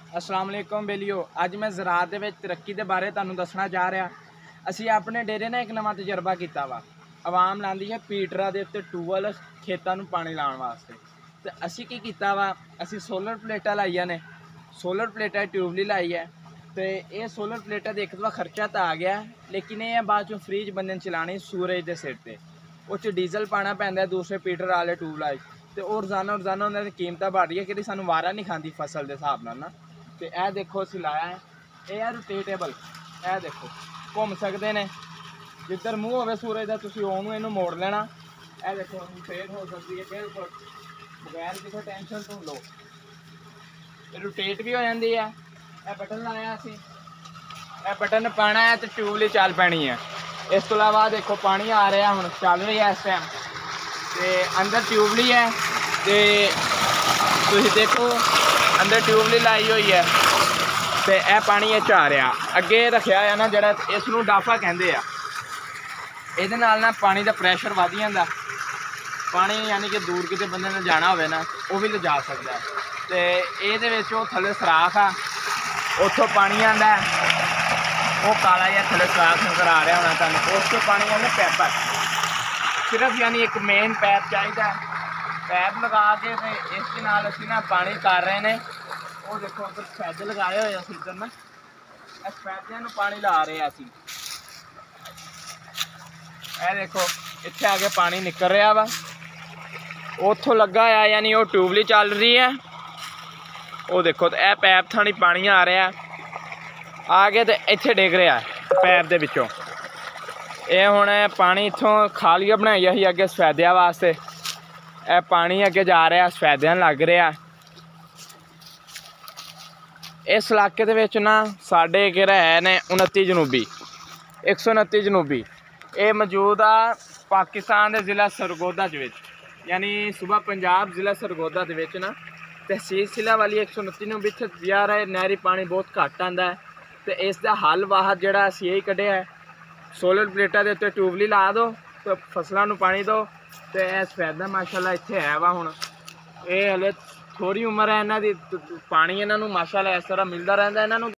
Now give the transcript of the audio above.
अस्सलाम वालेकुम बेलियो। अज मैं ज़राअत दे विच तरक्की के बारे तुहानूं दसना जा रहा। असी अपने डेरे ना एक नवा तजर्बा किया वा। आवाम लांदी है पीटरा दे उत्ते ट्यूबवैल खेतों में पानी लाने वास्ते। तो असी की कीता वा, असी सोलर प्लेटां लाइया ने, सोलर प्लेटां ट्यूबली लाई है। तो ये सोलर प्लेटां देख तो खर्चा तो आ गया, लेकिन ये बाद चों फ्रीज बंदे ने चलानी सूरज के सिर पर। उस डीजल पाना पैंदा दूसरे पीटर वाले ट्यूबलाइट। तो रोज़ाना उन्होंने कीमत बढ़ रही है कि सानू वारा नहीं खाती फसल के हिसाब नाल ना। तो यह देखो असी लाया है, यह है रोटेटेबल। यह देखो घूम सकते हैं, जिधर मूँह हो सूरज का तुम ओनू इनू मोड़ लेना। यह देखो रोटेट हो सकती है बिल्कुल बगैर किसी टेंशन तो लो, रोटेट भी हो जाती है। यह बटन लाया असी, यह बटन पाना है तो ट्यूबली चल पैनी है। इस तो इलावा देखो पानी आ रहा हूँ चल रही है इस टाइम, तो अंदर ट्यूबली है। तो देखो अंदर ट्यूबली लाई हुई है, तो यह पानी इस आ रहा अगे रखा है ना, जरा इसनूं डाफा कहते हैं। ये ना पानी का प्रैशर वध जाता, पानी यानी कि दूर कितने बंदे ने जाना हो ना वो भी ले जा सकता है। तो ये थले सराख आ, उतों पानी आता है, वो काला या थले सराख नजर आ रहा होना तुहानूं, उस पानी आता पैपर। सिर्फ यानी एक मेन पैप चाहिए, पैप लगा के इसके नाल असीं ना पानी कर रहे हैं। वो देखो उधर सफेदे लगाए हुए असीं इधर ना, इस सफेदियां नूं पानी ला रहे असीं। यह देखो इत्थे आके पानी निकल रहा वा, उतों लगा है यानी वो ट्यूबली चल रही है। वो देखो तो यह पैप थानी पानी आ रहा है, आके तो इत्थे डिग रहा है पैप दे विचों। ये हुण पानी इत्थों खालिया बनाई ही अगे सफेदिया वास्ते, यह पानी अगे जा रहा सफेदियां लग रहा। इस इलाके दे विच ना साडे किहड़ा है ने 29 जनूबी 129 जनूबी, ये मौजूद आ पाकिस्तान के जिला सरगोदा विच, यानी सूबा पंजाब जिला सरगोदा दे विच ना तहसील सिला वाली 129 जनूबी। इत्थे यार नहरी पानी बहुत घट आंदा है, तो इसका हल वाहद जिहड़ा असीं यही कढिया है, सोलर प्लेटां दे उत्ते ट्यूबली ला दो तो फसलों नूं पानी दो। तो यह सफेदा माशाअल्लाह इत्थे है वा। हुण ये हले थोड़ी उम्र है इन्हां दी, पानी इन्हां नूं माशाअल्लाह इस तरह मिलता रहिंदा इन्हां नूं।